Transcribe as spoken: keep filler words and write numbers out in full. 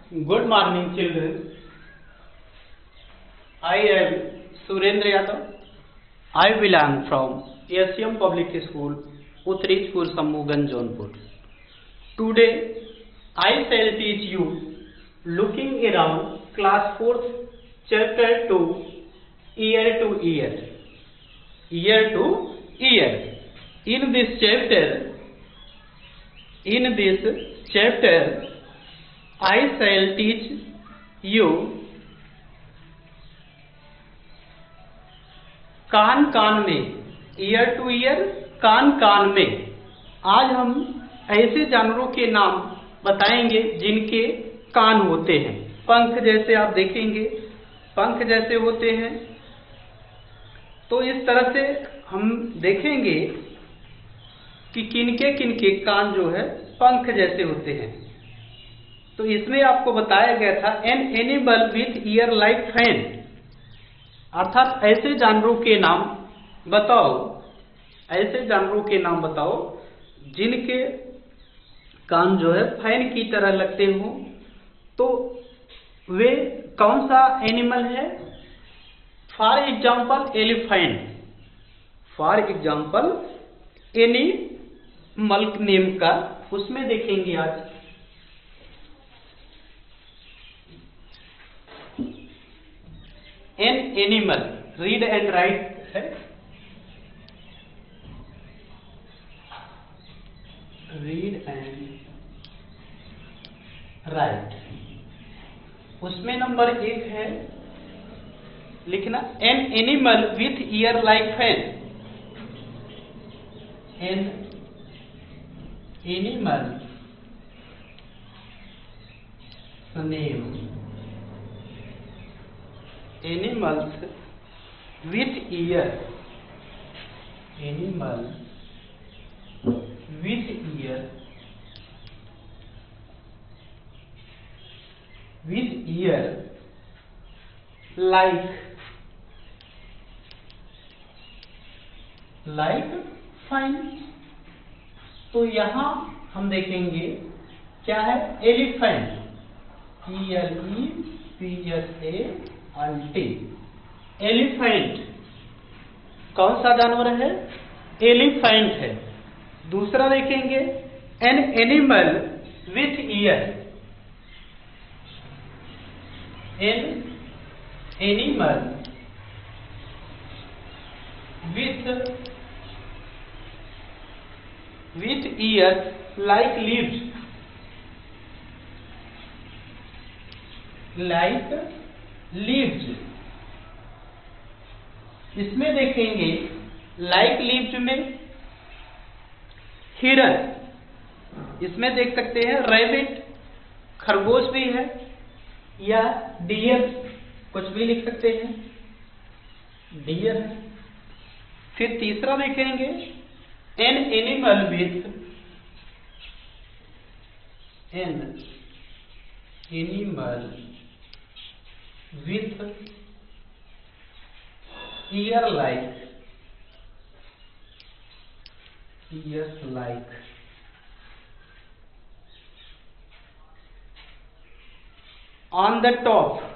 Good morning, children. I am Surendra Yadav. I belong from S M Public School, Uttarishpur, Sammugan, Jaunpur. Today, I shall teach you looking around class fourth, chapter two, year to year. Year to year. In this chapter, in this chapter, I shall teach you कान कान में, ear to ear, कान कान में। आज हम ऐसे जानवरों के नाम बताएंगे जिनके कान होते हैं, पंख जैसे आप देखेंगे, पंख जैसे होते हैं। तो इस तरह से हम देखेंगे कि किनके किनके कान जो है पंख जैसे होते हैं। तो इसमें आपको बताया गया था an animal with ear like fan, अर्थात ऐसे जानवरों के नाम बताओ, ऐसे जानवरों के नाम बताओ जिनके कान जो है फैन की तरह लगते हो। तो वे कौन सा एनिमल है? For example elephant, for example animal name का उसमें देखेंगे आज। An animal, read and write है, रीड एंड राइट। उसमें नंबर एक है लिखना an animal with ear like fan, an animal name, animals with ear, animal with ear, with ear like, like fine। तो यहां हम देखेंगे क्या है, elephant, E L E P S A T, elephant कौन सा जानवर है? एलिफेंट है। दूसरा देखेंगे an animal with ear, an animal with with ear like leaves, like leaves. इसमें देखेंगे लाइक लीव्स में हिरन, इसमें देख सकते हैं रैबिट, खरगोश भी है, या डियर, कुछ भी लिख सकते हैं, डियर है। फिर तीसरा देखेंगे an animal with, an animal with ear like, ears like, on the top,